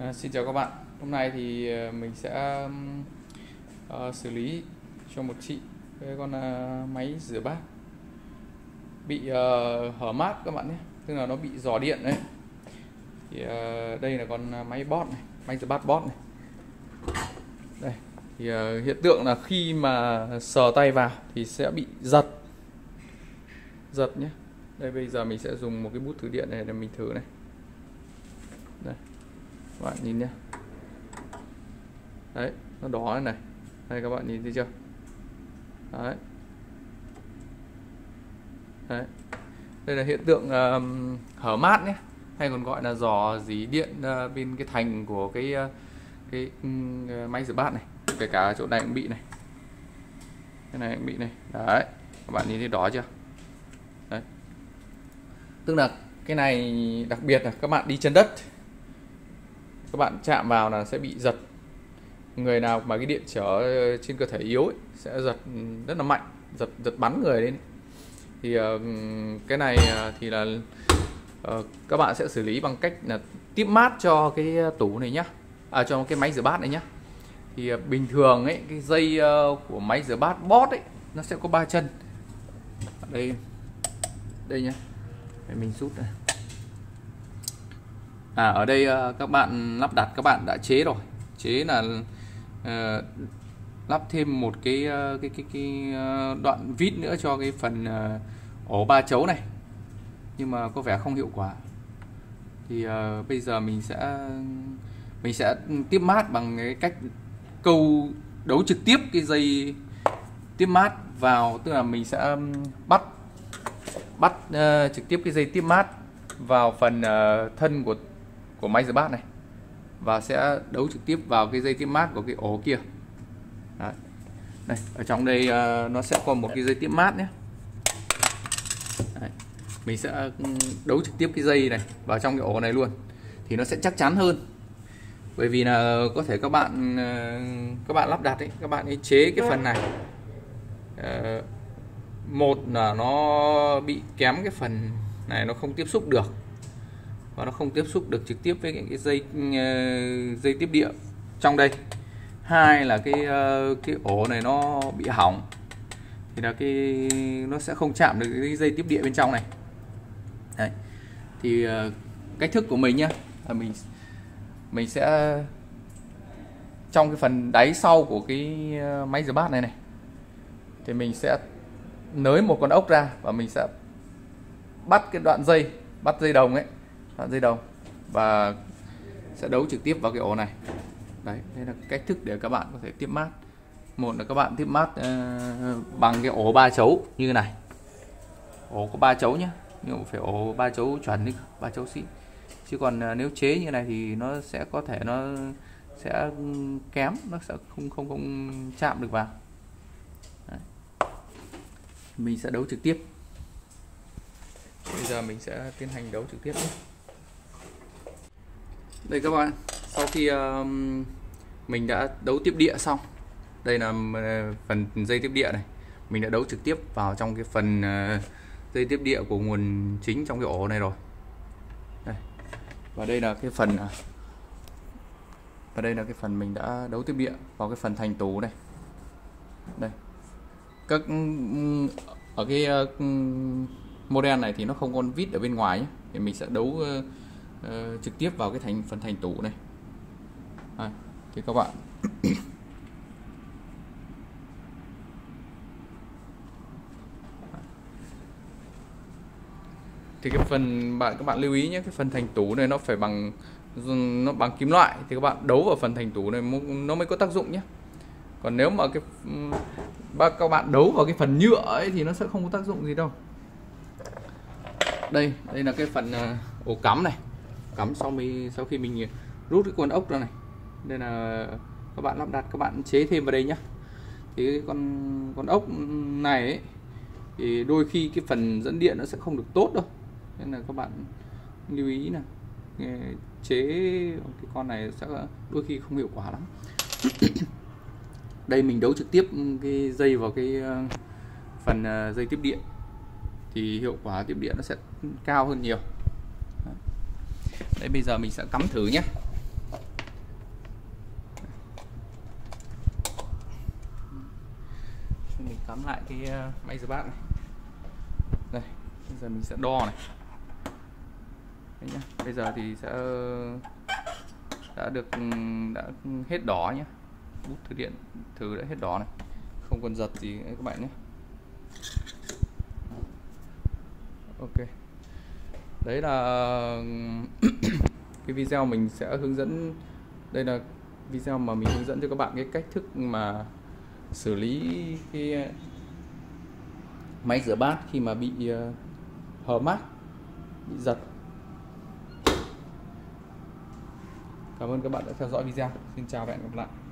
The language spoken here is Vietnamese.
Xin chào các bạn. Hôm nay thì mình sẽ xử lý cho một chị cái con máy rửa bát bị hở mát các bạn nhé, tức là nó bị rò điện đấy. Thì đây là con máy bot này, máy rửa bát bot này. Đây thì hiện tượng là khi mà sờ tay vào thì sẽ bị giật nhé. Đây bây giờ mình sẽ dùng một cái bút thử điện này để mình thử này. Đây các bạn nhìn nhé, đấy nó đỏ này này, đây các bạn nhìn thấy chưa, đấy đây là hiện tượng hở mát nhé, hay còn gọi là rò rỉ điện bên cái thành của cái máy rửa bát này. Kể cả chỗ này cũng bị này, cái này cũng bị này, đấy các bạn nhìn thấy đỏ chưa, đấy tức là cái này đặc biệt là các bạn đi chân đất, các bạn chạm vào là sẽ bị giật. Người nào mà cái điện trở trên cơ thể yếu ấy, sẽ giật rất là mạnh, giật bắn người lên. Thì cái này thì là các bạn sẽ xử lý bằng cách là tiếp mát cho cái tủ này nhá, cho cái máy rửa bát này nhá. Thì bình thường ấy, cái dây của máy rửa bát bot ấy nó sẽ có 3 chân. Đây nhá, để mình rút này. Ở đây các bạn lắp đặt, các bạn đã chế rồi, chế là lắp thêm một cái đoạn vít nữa cho cái phần ổ 3 chấu này, nhưng mà có vẻ không hiệu quả. Thì bây giờ mình sẽ tiếp mát bằng cái cách câu đấu trực tiếp cái dây tiếp mát vào, tức là mình sẽ bắt trực tiếp cái dây tiếp mát vào phần thân của máy rửa bát này, và sẽ đấu trực tiếp vào cái dây tiếp mát của cái ổ kia. Đấy. Đây, ở trong đây nó sẽ có một cái dây tiếp mát nhé. Đấy. Mình sẽ đấu trực tiếp cái dây này vào trong cái ổ này luôn, thì nó sẽ chắc chắn hơn. Bởi vì là có thể các bạn lắp đặt ấy, các bạn ấy chế cái phần này, một là nó bị kém cái phần này, nó không tiếp xúc được, và nó không tiếp xúc được trực tiếp với cái dây tiếp địa trong đây. Hai là cái ổ này nó bị hỏng, thì là nó sẽ không chạm được cái dây tiếp địa bên trong này. Đấy. Thì cách thức của mình nhá, là mình sẽ trong cái phần đáy sau của cái máy rửa bát này thì mình sẽ nới một con ốc ra, và mình sẽ bắt cái đoạn dây, bắt dây đồng ấy, đoạn dây đồng, và sẽ đấu trực tiếp vào cái ổ này. Đấy, đây là cách thức để các bạn có thể tiếp mát. Một là các bạn tiếp mát bằng cái ổ 3 chấu như thế này, ổ có 3 chấu nhé, nhưng mà phải ổ 3 chấu chuẩn đi, 3 chấu xịn. Chứ còn nếu chế như này thì nó sẽ có thể nó sẽ kém, nó sẽ không chạm được vào. Đấy. Mình sẽ đấu trực tiếp. Bây giờ mình sẽ tiến hành đấu trực tiếp nhé. Đây các bạn, sau khi mình đã đấu tiếp địa xong, đây là phần dây tiếp địa này, mình đã đấu trực tiếp vào trong cái phần dây tiếp địa của nguồn chính trong cái ổ này rồi. Đây. Và đây là cái phần mình đã đấu tiếp địa vào cái phần thành tủ này. Đây. Ở cái model này thì nó không có vít ở bên ngoài nhé, thì mình sẽ đấu trực tiếp vào cái phần thành tủ này. Thì các bạn thì cái phần các bạn lưu ý nhé, cái phần thành tủ này nó phải bằng kim loại, thì các bạn đấu vào phần thành tủ này nó mới có tác dụng nhé. Còn nếu mà các bạn đấu vào cái phần nhựa ấy thì nó sẽ không có tác dụng gì đâu. Đây là cái phần ổ cắm này, cắm sau khi mình rút cái con ốc ra này. Đây là các bạn lắp đặt, các bạn chế thêm vào đây nhé. Thì cái con ốc này ấy, thì đôi khi cái phần dẫn điện nó sẽ không được tốt đâu, nên là các bạn lưu ý là chế cái con này sẽ đôi khi không hiệu quả lắm. Đây mình đấu trực tiếp cái dây vào cái phần dây tiếp điện, thì hiệu quả tiếp điện nó sẽ cao hơn nhiều. Đấy, bây giờ mình sẽ cắm thử nhé. cắm lại cái máy rửa bát này. Đây, bây giờ mình sẽ đo này. Đấy nhá. Bây giờ thì sẽ đã hết đỏ nhé. Bút thử điện thử đã hết đỏ này, không còn giật gì các bạn nhé. Ok, đấy là cái video mình sẽ hướng dẫn. Đây là video mà mình hướng dẫn cho các bạn cái cách thức mà xử lý cái máy rửa bát khi mà bị hở mát, bị giật. Cảm ơn các bạn đã theo dõi video. Xin chào và hẹn gặp lại.